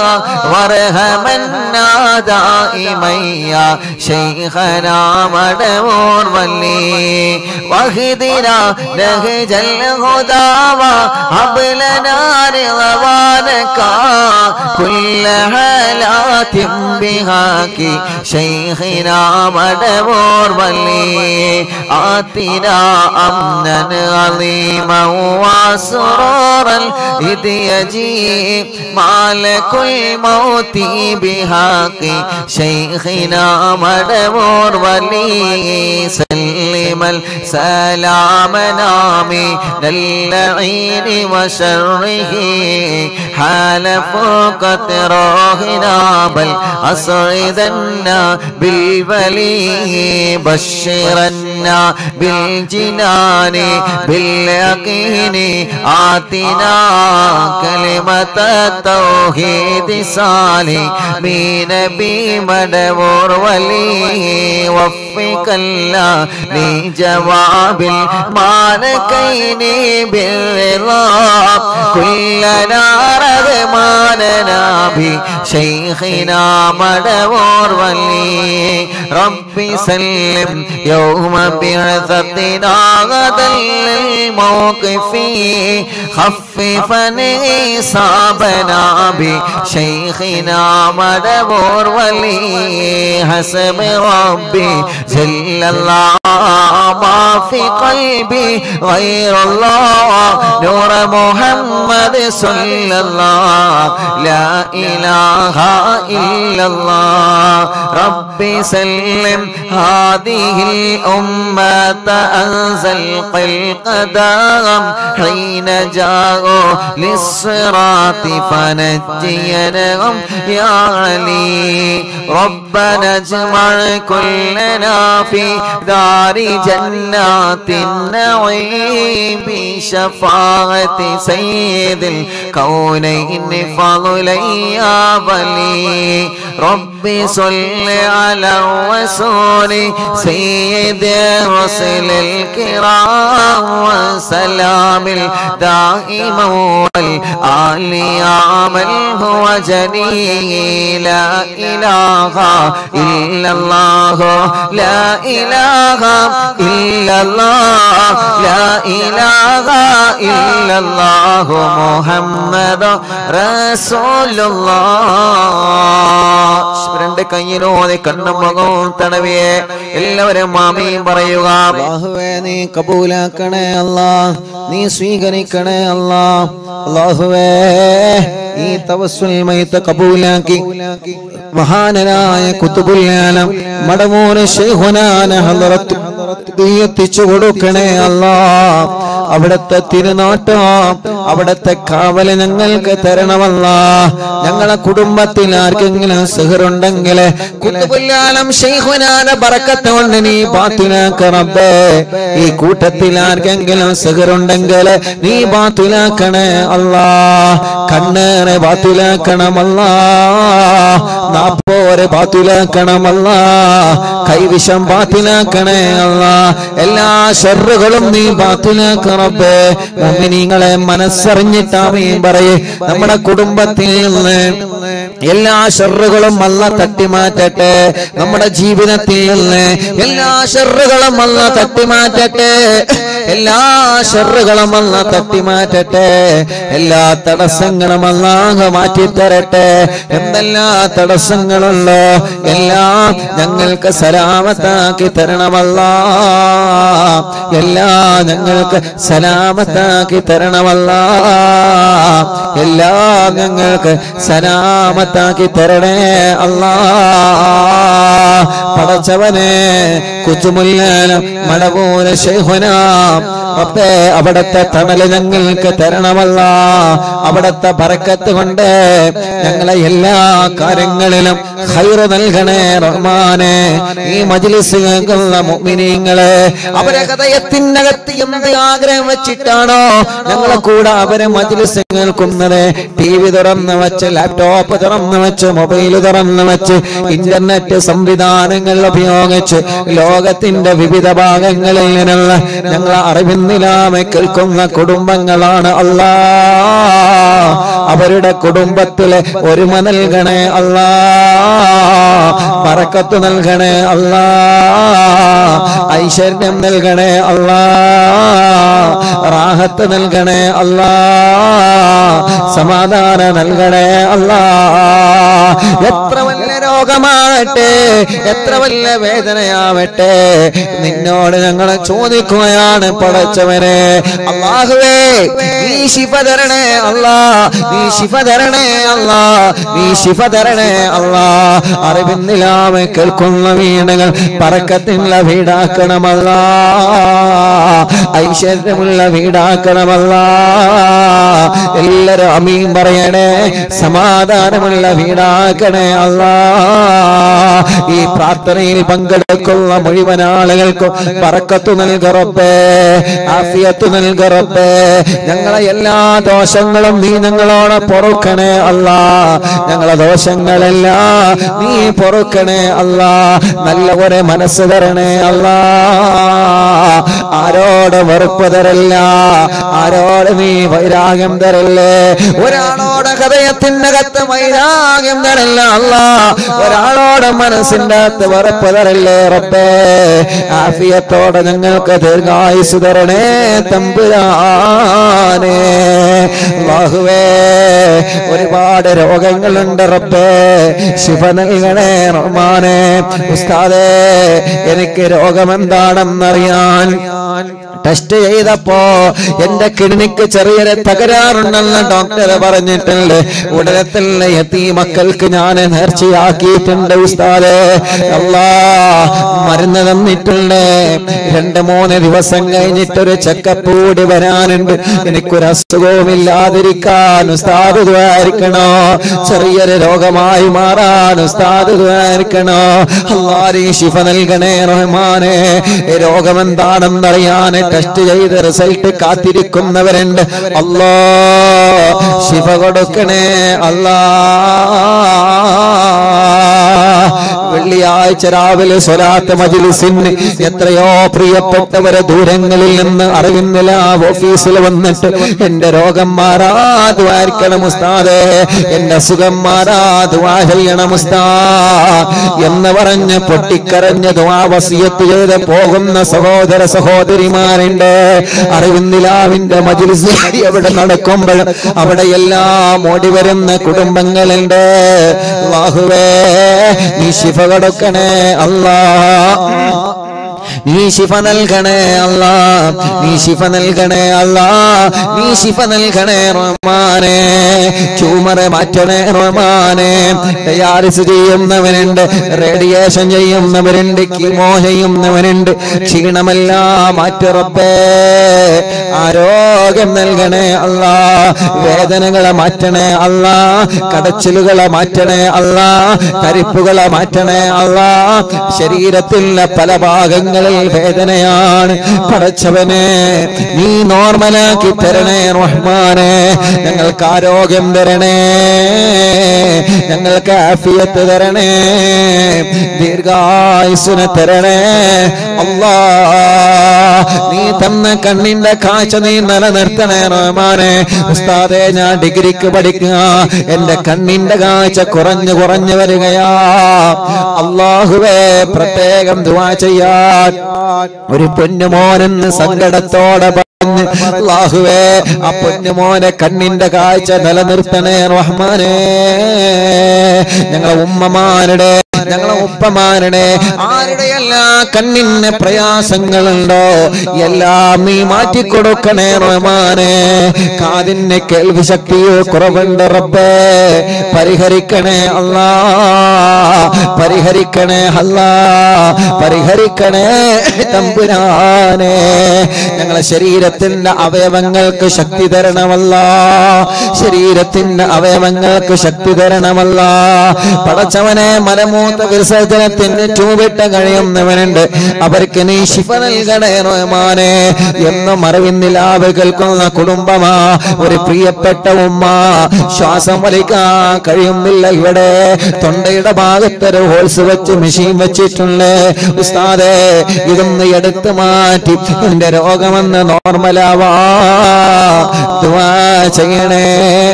Speaker 2: وارحمنا دائما يا شيخنا مدبور ولي واهدنا نهج الهدى وهب لنا رضوانك كل حالات بهاك شيخنا مدبور ولي آتنا أمنا عظيما وسرورا إذ يجيب مالك الموت بحق شيخنا مدبور ولي سلم السلام نامي للعين وشره حال فوق تراهنا بل أسعدنا بالبلي بشرنا بالجنان باليقين آتنا كلمة التوحيد سالمين بمدبور ولي وفق الله لجواب المالكين بالرضا كلنا رغماننا بشيخنا مدبور ولي ربي سلم يوم بعثتنا غدا للموقف خففا إصابنا بشيخنا مدبور ولي حسب ربي جل الله ما في قلبي غير الله نور محمد صلى الله لا إله إلا الله ربي سلم هذه الأمة أنزل القدر معهم حين جاءوا للصراط فنجيناهم يا علي ربنا اجمع كلنا في دار جنات النعيم بشفاعة سيد الكونين فضلا يا ولي ربي صل على الرسول سيد الرسل الكرام وسلام الدائم والآل يا من هو جليل لا إله إلا الله لا إله إلا الله لا إله إلا الله محمد رسول الله രണ്ട് കയ്യിലോടെ കണ്ണും മുഖവും തടവിയെ എല്ലാവരും ആമീൻ പറയുക.
Speaker 1: അല്ലാഹുവേ നീ കബൂലാക്കണേ അല്ലാഹ്, നീ സ്വീകരിക്കണേ അല്ലാഹ്. അല്ലാഹുവേ ഈ തവസ്സുൽ മൈത കബൂലാക്കി മഹാനരായ ഖുതുബുൽ ആലം മടവൂർ ശൈഖുനാന ഹളറത്ത് എത്തിച്ചു കൊടുക്കണേ അല്ലാഹ്. അവിടുത്തെ തിരുനാട്ടം അവിടുത്തെ കാവല് ഞങ്ങൾക്ക് തരണമല്ലാഹ്. ഞങ്ങളെ കുടുംബത്തിൽ ആർക്കെങ്കിലും സിഹറുണ്ടെങ്കിൽ ഖുതുബുൽ ആലം ശൈഖുനാന ബറക്കത്ത് കൊണ്ട് നീ ബാത്തിലാക്ക റബ്ബേ. ഈ കൂട്ടത്തിൽ ആർക്കെങ്കിലും സിഹറുണ്ടെങ്കിൽ നീ ബാത്തിലാക്കണേ അല്ലാഹ്. കണ്ണേറെ ബാത്തിലാക്കണമല്ലാഹ്, നാപ്പോരെ ബാത്തിലാക്കണമല്ലാഹ്, കൈവിഷം ബാത്തിലാക്കണേ അല്ലാഹ്. എല്ലാ ഷർറുകളും നീ ബാത്തിലാക്ക റബ്ബേ. മുഅ്മിനീങ്ങളെ മനസ്സറിഞ്ഞിട്ട് ആമീൻ പറയേ. നമ്മുടെ കുടുംബത്തിൽ നിന്ന് എല്ലാ ഷർറുകളും അല്ലാഹ് തട്ടിമാറ്റട്ടെ. നമ്മുടെ ജീവിതത്തിൽ നിന്ന് എല്ലാ ഷർറുകളും അല്ലാഹ് തട്ടിമാറ്റട്ടെ. എല്ലാ ഷർറുകളും അല്ലാഹ് തട്ടിമാറ്റട്ടെ. എല്ലാ തടസ്സങ്ങളും അല്ലാഹ് മാറ്റിത്തരട്ടെ. എന്തെല്ലാ തടസ്സങ്ങളുണ്ടോ എല്ലാം ഞങ്ങൾക്ക് സലാമത്താക്കി തരണമല്ലാഹ്. എല്ലാം ഞങ്ങൾക്ക് സലാമത്താക്കി തരണമല്ലാഹ്. എല്ലാം ഞങ്ങൾക്ക് സലാമത്താക്കി തരണേ അല്ലാഹ്. പടച്ചവനെ ഖുതുബുൽ ആലം മടവൂർ ശൈഖുനാ റബ്ബേ അവിടുത്തെ തണല് ഞങ്ങൾക്ക് തരണമല്ലാഹ്. അവിടുത്തെ ബറക്കത്ത് കൊണ്ട് ഞങ്ങളെ എല്ലാ കാര്യങ്ങളിലും ഖൈറ് നൽകണേ റഹ്മാനെ. ഈ മജ്ലിസ് കേൾക്കുന്ന മുഅ്മിനീങ്ങളെ അവരെ ഹൃദയത്തിനകത്ത് എന്ത് ആഗ്രഹം വെച്ചിട്ടാണോ ഞങ്ങളെ കൂടെ അവരെ മജ്ലിസ് കേൾക്കുന്നത്, ടി വി തുറന്ന് വെച്ച് ലാപ്ടോപ്പ് തുറന്ന് വെച്ച് മൊബൈൽ തുറന്ന് വെച്ച് ഇന്റർനെറ്റ് സംവിധാനങ്ങൾ ഉപയോഗിച്ച് ലോകത്തിന്റെ വിവിധ ഭാഗങ്ങളിൽ നിന്നുള്ള ഞങ്ങളെ അറിവിന്നിലാമെ കേൾക്കുന്ന കുടുംബങ്ങളാണ് അല്ലാഹ്. അവരുടെ കുടുംബത്തിലെ ഒരുമ നൽകണേ അല്ലാഹ്. ബറക്കത്ത് നൽകണേ അല്ലാഹ്. ഐശ്വര്യം നൽകണേ അല്ലാഹ്. റാഹത്ത് നൽകണേ അല്ലാഹ്. സമാധാനം നൽകണേ അല്ലാഹ്. എത്ര വലിയ രോഗമാവട്ടെ, എത്ര വലിയ വേദനയാവട്ടെ, നിന്നോട് ഞങ്ങൾ ചോദിക്കുകയാണ് പടച്ചവനെ. അല്ലാഹുവേ നീ ശിഫ തരണേ അല്ലാഹ്, നീ ശിഫ തരണേ അല്ലാഹ്, നീ ശിഫ തരണേ അല്ലാഹ്. അറിവിന്നിലാമെ കേൾക്കുന്ന വീടുകൾ ബറക്കത്തുള്ള വീടാക്കണമല്ലാഹ്, ഐശ്വര്യമുള്ള വീടാക്കണമല്ലാഹ്. എല്ലാവരും ആമീൻ പറയണേ. സമാധാനമുള്ള വീടാക്കണേ അല്ലാഹ്. ഈ പ്രാർത്ഥനയിൽ പങ്കെടുക്കുന്ന മുഴുവൻ ആളുകൾക്കും ബറക്കത്ത് നൽക റബ്ബേ, ആഫിയത്ത് നൽക റബ്ബേ. ഞങ്ങളെ എല്ലാ ദോഷങ്ങളും നീ ഞങ്ങളോട് പൊറുക്കണേ അല്ലാഹ്. ഞങ്ങളെ ദോഷങ്ങളെല്ലാം നീ പൊറുക്കണേ അല്ലാഹ്. നല്ല ഒരു മനസ്സ് തരണേ അല്ലാഹ്. ആരോട് വെറുപ്പ് തരല്ല, ആരോട് നീ വൈരാഗ്യം തരല്ലേ. ഒരാളോട് ഹൃദയത്തിനകത്ത് വൈരാഗ്യം തരല്ല അല്ലാഹ്. ഒരാളോട് മനസ്സിന്റെ അകത്ത് വെറുപ്പ് തരല്ലേ റബ്ബേ. ആഫിയത്തോടെ ഞങ്ങൾക്ക് ദീർഘായുസ് തരണേ തമ്പുരാനെ. അല്ലാഹുവേ ഒരുപാട് രോഗങ്ങളുണ്ട് റബ്ബേ, ശിഫ നൽകണേ റഹ്മാനെ. ഉസ്താദേ എനിക്ക് രോഗമെന്താണെന്നറിയാൻ ടെസ്റ്റ് ചെയ്തപ്പോ എന്റെ കിഡ്നിക്ക് ചെറിയൊരു തകരാറുണ്ടെന്ന് ഡോക്ടർ പറഞ്ഞിട്ടുണ്ട്. ഉടനെ തന്നെ എത്തി മക്കൾക്ക് ഞാൻ നേർച്ചയാക്കിയിട്ടുണ്ട് ഉസ്താദേ. അല്ലാ മരുന്ന് തന്നിട്ടുണ്ട്. രണ്ട് മൂന്ന് ദിവസം കഴിഞ്ഞിട്ടൊരു ചെക്കപ്പ് കൂടി വരാനുണ്ട്. എനിക്കൊരു അസുഖവും ഇല്ലാതിരിക്കാൻ ഉസ്താദ് ദ്വാരിക്കണോ. ചെറിയൊരു രോഗമായി മാറാൻ ഉസ്താദ് ദ്വാരിക്കണോ. അല്ലാഹ് ശിഫ നൽകണേ റഹ്മാനെ. രോഗം എന്താണെന്നറിയാൻ ടെസ്റ്റ് ചെയ്ത് റിസൾട്ട് കാത്തിരിക്കുന്നവരുണ്ട്. അല്ലാ ശിഫ കൊടുക്കണേ അല്ലാ. വെള്ളിയാഴ്ച രാവിലെ സ്വലാത്ത് മജ്ലിസിന് എത്രയോ പ്രിയപ്പെട്ടവരെ ദൂരങ്ങളിൽ നിന്ന് അറിയുന്നില്ല ഓഫീസിൽ വന്നിട്ട് എന്റെ രോഗം മാറാതുവായിരിക്കണം ഉസ്താദേ, എന്റെ അസുഖം മാറാതുവാഹണം ഉസ്താദ് എന്ന് പറഞ്ഞ് പൊട്ടിക്കരഞ്ഞ് ദുആ വസിയത്ത് ചെയ്ത് പോകുന്ന സഹോദര സഹോദരിമാരുണ്ട്. അറിവിന്ദിലാവിന്റെ മജ്ലിസ് എവിടെ നടക്കുമ്പോൾ അവിടെ എല്ലാം ഓടി വരുന്ന കുടുംബങ്ങളുണ്ട്. അല്ലാഹുവേ നീ ശിഫ കൊടുക്കണേ അല്ലാ. നീ ശിഫ നൽകണേ അല്ലാ. നീ ശിഫ നൽകണേ അല്ലാ. നീ ശിഫ നൽകണേ റഹ്മാനേ. ട്യൂമർ മാറ്റണേ റഹ്മാനേ. ഡയാലിസിസ് ചെയ്യുന്നവരുണ്ട്, റേഡിയേഷൻ ചെയ്യുന്നവരുണ്ട്, കീമോ ചെയ്യുന്നവരുണ്ട്. ക്ഷീണമെല്ലാം മാറ്റി റബ്ബേ. ആരോഗ്യം നൽകണേ അല്ലാ. വേദനകളെ മാറ്റണേ അല്ലാ. കടച്ചിലുകളെ മാറ്റണേ അല്ലാ. തരിപ്പുകളെ മാറ്റണേ അല്ലാ. ശരീരത്തിലെ പല ഭാഗങ്ങളിൽ വേദനയാണ്. പടച്ചവനെ നീ നോർമലാക്കി തരണേ റഹ്മാനെ. ഞങ്ങൾക്ക് ആരോഗ്യം തരണേ, ഞങ്ങൾക്ക് ആഫിയത്ത് തരണേ, ദീർഘായുസ്സിനെ തരണേ അല്ലാ. നീ തന്ന കണ്ണിന്റെ കാഴ്ച നീ നിലനിർത്തണേ റഹ്മാനെ. ഉസ്താദേ ഞാൻ ഡിഗ്രിക്ക് പഠിക്കുക, എന്റെ കണ്ണിന്റെ കാഴ്ച കുറഞ്ഞു കുറഞ്ഞു വരികയാ. അല്ലാഹുവേ പ്രത്യേകം ദുആ ചെയ്യാൻ ഒരു പൊന്നുമോനെന്ന് സങ്കടത്തോടെ പറഞ്ഞ് അല്ലാഹുവേ ആ പൊന്നുമോനെ കണ്ണിന്റെ കാഴ്ച നിലനിർത്തണേ റഹ്മാനേ. ഞങ്ങളെ ഉമ്മമാരുടെ ഞങ്ങളെ ഉപ്പമാരുടെ ആരുടെ എല്ലാ കണ്ണിന് പ്രയാസങ്ങളുണ്ടോ എല്ലാം നീ മാറ്റിക്കൊടുക്കണേ റഹ്മാനേ. കാതിന് കേൾവി ശക്തിയോ കുറവുണ്ട് റബ്ബേ, പരിഹരിക്കണേ അല്ലാ. പരിഹരിക്കണേ അല്ലാ. പരിഹരിക്കണേ തമ്പുരാനെ. ഞങ്ങളെ ശരീരത്തിന്റെ അവയവങ്ങൾക്ക് ശക്തി തരണമല്ലാ. ശരീരത്തിന്റെ അവയവങ്ങൾക്ക് ശക്തി തരണമല്ലാ. പടച്ചവനെ മലമൂത്ര വിസർജനത്തിന് ചൂവിട്ട കഴിയുന്നവനുണ്ട്, അവർക്ക് നീ ശിഫ നൽകണേ റഹ്മാനെ. എന്നും അറിവിന്നിലാവ് കേൾക്കുന്ന കുടുംബമാ. ഒരു പ്രിയപ്പെട്ട ഉമ്മ ശ്വാസം വലിക്കാൻ കഴിയുന്നില്ല. ഇവിടെ തൊണ്ടയുടെ ഭാഗത്തൊരു ഹോൾസ് വെച്ച് മെഷീൻ വെച്ചിട്ടുണ്ട്. ഉസ്താദേ ഇതൊന്ന് എടുത്തു മാറ്റി എന്റെ രോഗമെന്ന് നോർമലാവാ ദുആ ചെയ്യണേ.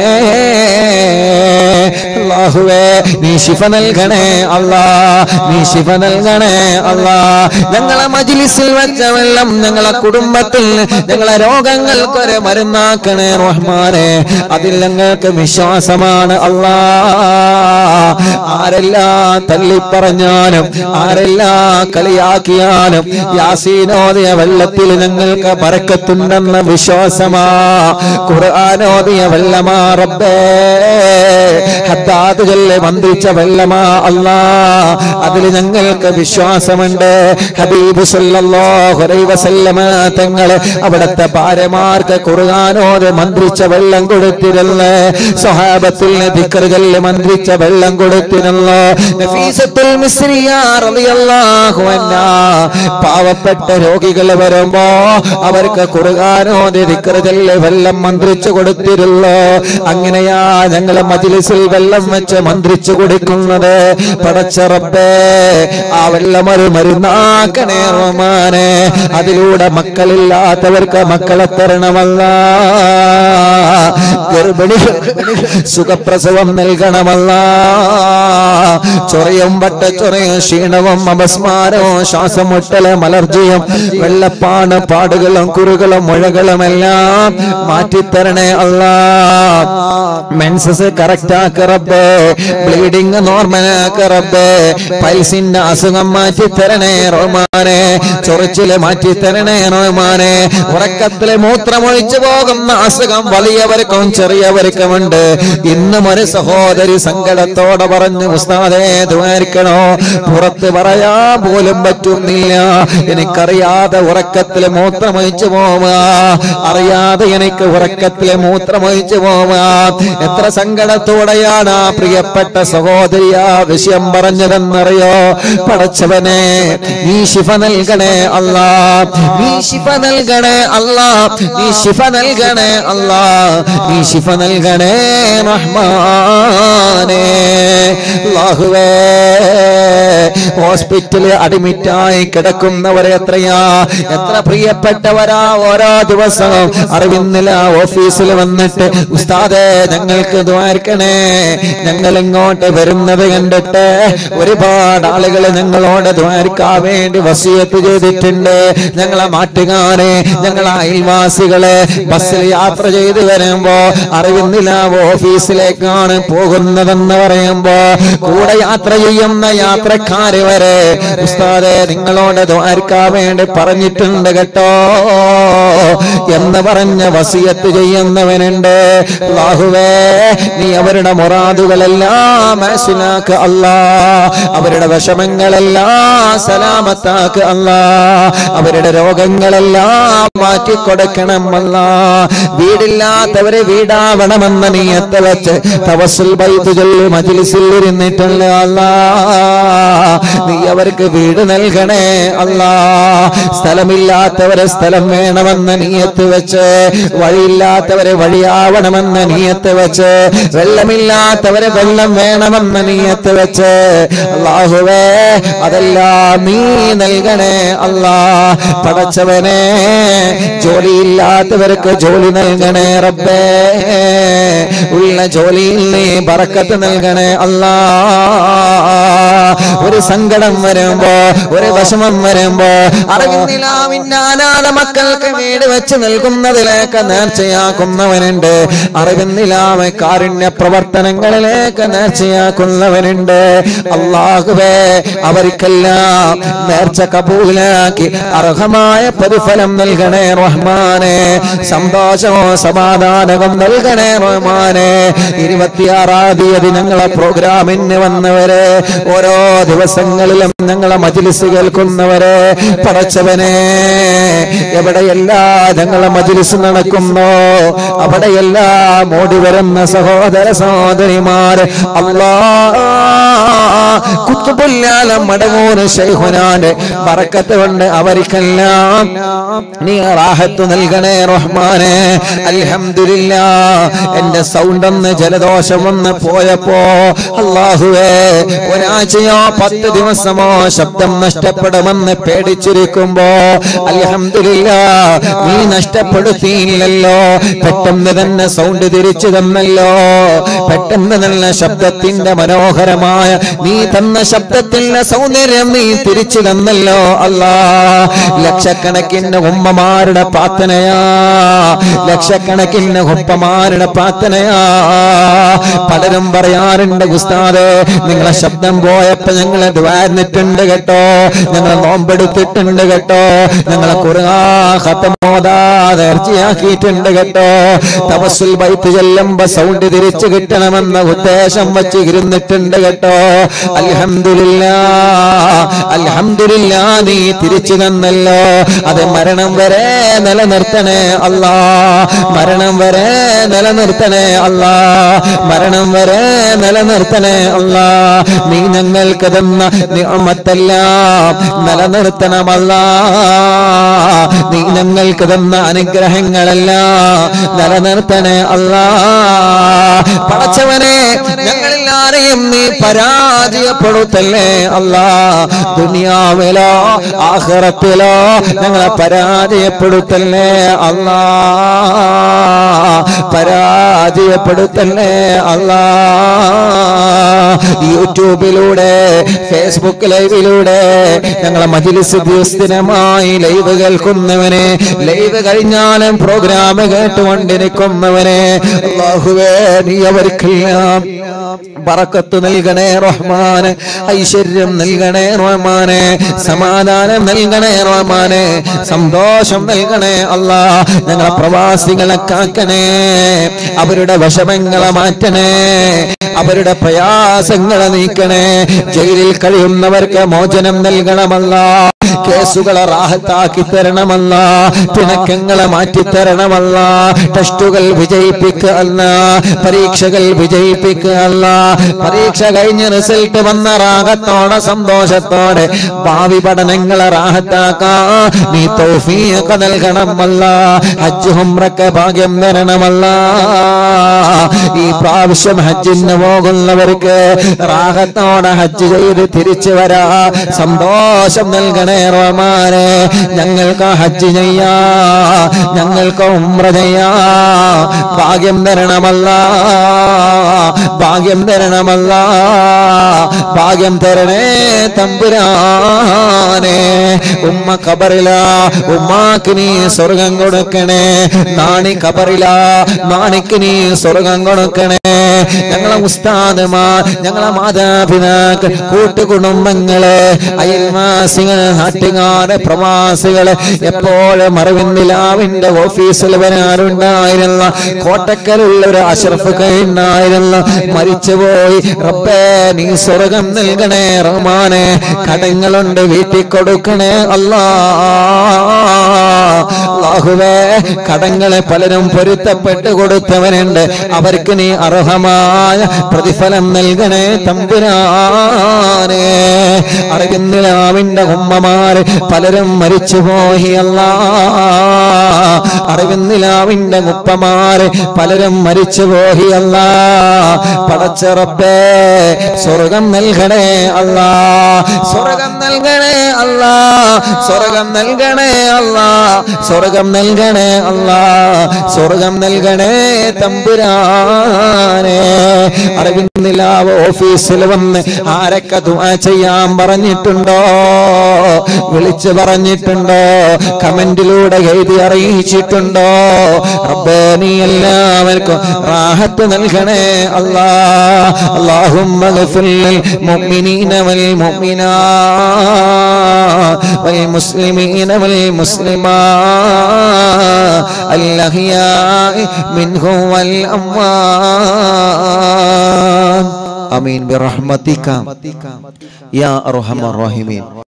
Speaker 1: അല്ലാഹുവേ നീ ശിഫ നൽകണേ അല്ലാ. നീ ശിഫ നൽകണേ അല്ലാ. ഞങ്ങളെ മജ്ലിസിൽ വെച്ച വെള്ളം ഞങ്ങളെ കുടുംബത്തിൽ ഞങ്ങളെ രോഗങ്ങൾക്കൊരു മരുന്നാക്കണേ റഹ്മാനെ. അതിൽ ഞങ്ങൾക്ക് വിശ്വാസമാണ് അല്ലാ. ആരെല്ലാം തള്ളിപ്പറഞ്ഞാലും ആരെല്ലാം കളിയാക്കിയാലും യാസീനോദിയ വെള്ളത്തിൽ ഞങ്ങൾക്ക് ബറക്കത്തുണ്ടെന്ന വിശ്വാസമാ. ഖുർആനോദിയ വെള്ളമാ റബ്ബേ. ഹദ്ദാദ് ചൊല്ലി മന്ത്രിച്ച വെള്ളമാ അല്ലാ. അതിൽ ഞങ്ങൾക്ക് വിശ്വാസമുണ്ട്. ഹബീബ് സല്ലല്ലാഹു അലൈഹി വസല്ലമ തങ്ങൾ അവിടുത്തെ ഭാര്യമാർക്ക് ഖുർആനോദി മന്ത്രിച്ച വെള്ളം കൊടുത്തിരുന്നു. സ്വഹാബത്തിൽ ദിക്ർ ചൊല്ലി മന്ത്രിച്ച വെള്ളം കൊടുത്തിരുന്നു. നഫീസത്തുൽ മിസ്രിയ റളിയല്ലാഹു അൻഹാ പാവപ്പെട്ട രോഗികൾ വരുമ്പോ അവർക്ക് ഖുർആനോദി ദിക്ർ ചൊല്ലി വെള്ളം മന്ത്രിച്ചു കൊടുത്തിരുന്നു. അങ്ങനെയാ ഞങ്ങളെ മജ്ലിസിൽ വെള്ളം വെച്ച് മന്ത്രിച്ചു കൊടുക്കുന്നത്. പടച്ച റബ്ബേ ആ വെള്ളം ഒരു മരുന്നാക്കണേ റഹ്മാനെ. അതിലൂടെ മക്കളില്ലാത്തവർക്ക് മക്കളെ തരണമല്ലാ. ഗർഭിണികൾ സുഖപ്രസവം നൽകണമല്ലാ. ചൊറയും വട്ടച്ചൊറയും ക്ഷീണവും അപസ്മാരവും ശ്വാസം മുട്ടലും അലർജിയും വെള്ളപ്പാണ് പാടുകളും കുറുകളും മുഴകളും എല്ലാം മാറ്റിത്തരണേ അല്ലാ. മെൻസസ് കറക്റ്റ് ആക്ക് റബ്ബേ. റബ്ബേ, ബ്ലീഡിംഗ് നോർമലാക്ക് റബ്ബേ, പൈൽസിന്റെ അസുഖം മാറ്റി തരണേ റഹ്മാനെ, ചൊറിച്ചില് മാറ്റി തരണേ റഹ്മാനെ. ഉറക്കത്തില് മൂത്രമൊഴിച്ചു പോകുന്ന അസുഖം വലിയവർക്കും ചെറിയവർക്കുമുണ്ട്. ഇന്നും ഒരു സഹോദരി സങ്കടത്തോടെ പറഞ്ഞു, ഉസ്താദേ ദ്വാരിക്കണോ, പുറത്ത് പറയാ പോലും പറ്റുന്നില്ല, എനിക്കറിയാതെ ഉറക്കത്തില് മൂത്രമൊഴിച്ചു പോവാ, അറിയാതെ എനിക്ക് ഉറക്കത്തില് മൂത്രമൊഴിച്ചു പോവാ. എത്ര സങ്കടത്തോടെയാണ് ആ പ്രിയപ്പെട്ട സഹോദരി ആ വിഷയം പറഞ്ഞതെന്നറിയോ? പടച്ചവനെ നീ ശിഫ നൽകണേ അല്ലാ, നീ ശിഫ നൽകണേ അല്ലാ, നീ ശിഫ നൽകണേ അല്ലാ, നീ ശിഫ നൽകണേ റഹ്മാനേ. അല്ലാഹുവേ, ഹോസ്പിറ്റലിൽ അഡ്മിറ്റായി കിടക്കുന്നവരെ എത്രയാ, എത്ര പ്രിയപ്പെട്ടവരാ ഓരോ ദിവസവും അറിവിന്നില്ല ഓഫീസിൽ വന്നിട്ട്, ഉസ്താദേ ഞങ്ങൾക്ക് ദ്വാരിക്കണേ, ഞങ്ങൾ ഇങ്ങോട്ട് വരുന്നത് കണ്ടിട്ട് ഒരുപാട് ആളുകൾ ഞങ്ങളോട് ദ്വാരിക്കാൻ വേണ്ടി വസിയത്ത് ചെയ്തിട്ടുണ്ട്. ഞങ്ങളെ നാട്ടുകാരെ, ഞങ്ങളെ അയൽവാസികളെ ബസ്സിൽ യാത്ര ചെയ്ത് വരുമ്പോ അറിവിന്നില്ല ഓഫീസിലേക്കാണ് പോകുന്നതെന്ന് പറയുമ്പോ കൂടെ യാത്ര ചെയ്യുന്ന യാത്രക്കാര് വരെ ഉസ്താദേ നിങ്ങളോട് ദ്വാരിക്കാൻ വേണ്ടി പറഞ്ഞിട്ടുണ്ട് കേട്ടോ എന്ന് പറഞ്ഞ വസിയത്ത് ചെയ്യുന്നവനുണ്ട്. അല്ലാഹുവേ, നീ അവരുടെ മുറാദുകളെല്ലാം മനസ്സിലാക്ക് അല്ലാ, അവരുടെ വിഷമങ്ങളെല്ലാം സലാമത്താക്ക് അല്ലാ, അവരുടെ രോഗങ്ങളെല്ലാം മാറ്റിക്കൊടുക്കണം അല്ലാ. വീടില്ലാത്തവരെ വീടാവണമെന്ന നീയത്ത് വെച്ച് തവസ്സുൽ ബൈത്ത് ചൊല്ലി മജ്ലിസിൽ ഇരുന്നിട്ടുള്ള അല്ലാ, നീ അവർക്ക് വീട് നൽകണേ അല്ലാ. സ്ഥലമില്ലാത്തവരെ സ്ഥലം വേണമെന്ന നീയത്ത് വെച്ച്, വഴിയില്ലാത്തവരെ വഴിയാവണമെന്ന നീയത്ത് വെച്ച്, വെള്ളമില്ലാത്തവരെ വെള്ളം വേണമെന്ന നീയത്ത് വെച്ച്, അല്ലാഹുവേ അതെല്ലാം നീ നൽകണേ അല്ലാ. പടച്ചവനെ, ജോലിയില്ലാത്തവർക്ക് ജോലി നൽകണേ റബ്ബേ, ഉള്ള ജോലിയിൽ നീ ബറക്കത്ത് നൽകണേ അല്ലാ. ഒരു സങ്കടം വരുമ്പോ, ഒരു വിഷമം വരുമ്പോ അറിവിന്നിലാവിന്റെ അനാഥ മക്കൾക്ക് വീട് വെച്ച് നൽകുന്നതിലേക്ക് നേർച്ചയാക്കുന്നവനുണ്ട്. അറിവിന്നിലാവ് കാരുണ്യ പ്രവർത്തനങ്ങളിലേക്ക് നേർച്ചയാക്കുന്നവനുണ്ട്. അല്ലാഹുവേ, അവർക്കെല്ലാം നേർച്ച കബൂലാക്കി അർഹമായ പ്രതിഫലം നൽകണേ റഹ്മാനെ, സന്തോഷമോ സമാധാനവും നൽകണേ റഹ്മാനെ. ഇരുപത്തിയാറാം തീയതി ഞങ്ങളെ പ്രോഗ്രാമിന് വന്നവരെ, ഓരോ ദിവസങ്ങളിലും ഞങ്ങളെ മജ്ലിസ് കേൾക്കുന്നവരെ, പടച്ചവനെ എവിടെയെല്ലാം ഞങ്ങളെ മജ്ലിസ് നടക്കുന്നോ അവിടെയെല്ലാം ഓടി വരുന്ന സഹോദര സഹോദരിമാര്, അല്ലാഹ് കുത്തുബുല്ലാലം മടങ്ങൂർ ശൈഖുനാന്റെ ബറക്കത്ത് കൊണ്ട് അവർക്കെല്ലാം നീ റാഹത്ത് നൽകണേ റഹ്മാനെ. അൽഹംദുലില്ലാഹ്, എന്റെ സൗണ്ട് ഒന്ന് ജലദോഷം വന്ന് പോയപ്പോ അല്ലാഹുവേ, ഒരാഴ്ചയോ പത്ത് ദിവസമോ ശബ്ദം നഷ്ടപ്പെടുമെന്ന് പേടിച്ചിരിക്കുമ്പോ അൽഹംദുലില്ലാഹ് നീ നഷ്ടപ്പെടുത്തിയില്ലല്ലോ. പെട്ടെന്ന് തന്നെ സൗണ്ട് തിരിച്ചു തന്നല്ലോ, പെട്ടെന്ന് നല്ല ശബ്ദത്തിന്റെ മനോഹരമായ നീ തന്ന ശബ്ദത്തിന്റെ സൗന്ദര്യം നീ തിരിച്ചു തന്നല്ലോ അല്ലാ. ലക്ഷക്കണക്കിന് ഉമ്മമാരുടെ പ്രാർത്ഥനയാ, ലക്ഷക്കണക്കിന് ഉപ്പമാരുടെ പ്രാർത്ഥനയാ. പലരും പറയാറുണ്ട്, ഉസ്താദേ നിങ്ങളെ ശബ്ദം പോയപ്പോ ഞങ്ങളെ ദ്വാരന്നിട്ടുണ്ട് കേട്ടോ, ഞങ്ങളെ നോമ്പെടുത്തിട്ടുണ്ട് കേട്ടോ, ഞങ്ങളെ ഖുർആൻ ഖത്ം ഓതാതെ നേർച്ചയാക്കിയിട്ടുണ്ട് കേട്ടോ. തവസ്സുൽ ബൈത്ത് ചെല്ലുമ്പോ സൗണ്ട് തിരിച്ചു കിട്ടണമെന്ന ഉദ്ദേശം വച്ച് ഇരുന്നിട്ടുണ്ട് കേട്ടോ. അൽഹംദുലില്ലാഹ്, അൽഹംദുലില്ലാഹ് നീ തിരിച്ചു തന്നല്ലോ. അത് മരണം വരെ നിലനിർത്തണേ അല്ലാ, മരണം വരെ നിലനിർത്തണേ അല്ലാ, മരണം വരെ നിലനിർത്തണേ അല്ലാ. നീ ഞങ്ങൾക്ക് തന്ന നിഅമത്തെല്ലാം നിലനിർത്തണമല്ലാ, നീ ഞങ്ങൾക്ക് തന്ന അനുഗ്രഹങ്ങളെല്ലാം നിലനിർത്തണേ അല്ലാ. പടച്ചവനെ, ഞങ്ങളെല്ലാരെയും നീ പരാജയപ്പെടുത്തല്ലേ അല്ലാ. ദുനിയാവിലോ ആഖിറത്തിലോ ഞങ്ങളെ പരാജയപ്പെടുത്തല്ലേ അല്ലാ, പരാജയപ്പെടുത്തല്ലേ അല്ലാ. യൂട്യൂബിലൂടെ ഫേസ്ബുക്ക് ലൈവിലൂടെ ഞങ്ങളെ മജ്‌ലിസ് ദിവസമായി ലൈവ് കേൾക്കുന്നവനെ, ലൈവ് കഴിഞ്ഞാലും പ്രോഗ്രാം കേട്ടുകൊണ്ടിരിക്കുന്നവനെ അല്ലാഹുവേ നീ അവർക്കെല്ലാം ബറക്കത്ത് നൽകണേ റഹ്മാനെ, ഐശ്വര്യം നൽകണേ റഹ്മാനെ, സമാധാനം നൽകണേ റഹ്മാനെ, സന്തോഷം നൽകണേ അല്ലാ. ഞങ്ങളെ പ്രവാസികളെ കാക്കണേ, അവരുടെ വിഷമങ്ങളെ മാറ്റണേ, അവരുടെ പ്രയാസങ്ങളെ നീക്കണേ. ജയിലിൽ കഴിയുന്നവർക്ക് മോചനം നൽകണമല്ല, കേസുകളെ റാഹത്താക്കി തരണമല്ല, പിണക്കങ്ങളെ മാറ്റിത്തരണമല്ല, ടെസ്റ്റുകൾ വിജയിപ്പിക്കുക അല്ല, പരീക്ഷകൾ വിജയിപ്പിക്കുക അല്ല, പരീക്ഷ കഴിഞ്ഞ് റിസൾട്ട് വന്ന റാഹത്തോടെ സന്തോഷത്തോടെ ഭാവി പഠനങ്ങളെ റാഹത്താക്കാ നീ തൗഫീഖ് നൽകണമല്ല. ഹജ്ജ് ഉംറക്ക് ഭാഗ്യം തരണമല്ല. ഈ പ്രാവശ്യം ഹജ്ജിന് പോകുന്നവർക്ക് റാഹത്തോടെ ഹജ്ജ് ചെയ്ത് തിരിച്ചു വരാ സന്തോഷം നൽകണേ റഹ്മാനെ. ഞങ്ങൾക്ക് ഹജ്ജ് ചെയ്യാ, ഞങ്ങൾക്ക് ഉംറ ചെയ്യാ ഭാഗ്യം തരണമല്ല, ഭാഗ്യം തരണമല്ല, ഭാഗ്യം തരണേ തമ്പുരാനെ. ഉമ്മ ഖബറിലാ, ഉമ്മാക്ക് നീ സ്വർഗം കൊടുക്കണേ. നാണി ഖബറിലാ, നാണിക്ക് നീ സ്വർഗം കൊടുക്കണേ. ഞങ്ങളെ ഉസ്താദുമാർ, ഞങ്ങളെ മാതാപിതാക്കൾ, കൂട്ടുകുടുംബങ്ങള്, അയൽവാസികൾ, നാട്ടുകാര്, പ്രവാസികള്, എപ്പോഴും അറിവിന്ദിലാവിന്റെ ഓഫീസിൽ വരാറുണ്ടായിരുന്ന കോട്ടക്കലുള്ള ഒരു അഷ്റഫ് ഉണ്ടായിരുന്ന മരിച്ചുപോയി. റബ്ബേ നീ സ്വർഗം നൽകണേ റഹ്മാനെ. കടങ്ങളുണ്ട് വീട്ടിൽ കൊടുക്കണേ അല്ലാ. അല്ലാഹുവേ കടങ്ങളെ പലരും പൊരുത്തപ്പെട്ട് കൊടുത്തവനുണ്ട്, അവർക്ക് നീ അർഹമായ പ്രതിഫലം നൽകണേ തമ്പുരാനെ. അറിവിന്ദിലാവിന്റെ ഉമ്മമാര് പലരും മരിച്ചുപോയി അല്ലാ. അറിവിന്ദിലാവിന്റെ ഉപ്പമാര് പലരും മരിച്ചുപോയി അല്ലാ. പടച്ച റബ്ബേ സ്വർഗം നൽകണേ അല്ലാ, സ്വർഗം നൽകണേ അല്ലാ, സ്വർഗം നൽകണേ അല്ലാ, സ്വർഗം നൽകണേ അല്ലാ, സ്വർഗം നൽകണേ തമ്പുരാനെ. അറിവിന്ദിലാവ് ഓഫീസിൽ വന്ന് ആരൊക്കെ ദുആ ചെയ്യാൻ പറഞ്ഞിട്ടുണ്ടോ, വിളിച്ചു പറഞ്ഞിട്ടുണ്ടോ, കമന്റിലൂടെ എഴുതി അറിയിച്ചിട്ടുണ്ടോ? റബ്ബേ നീ എല്ലാവർക്കും റാഹത്ത് നൽകണേ അല്ലാ. اللهم اغفر للمؤمنين والمؤمنات والمسلمين والمسلمات الأحياء منهم والأموات آمين برحمتك يا أرحم الراحمين.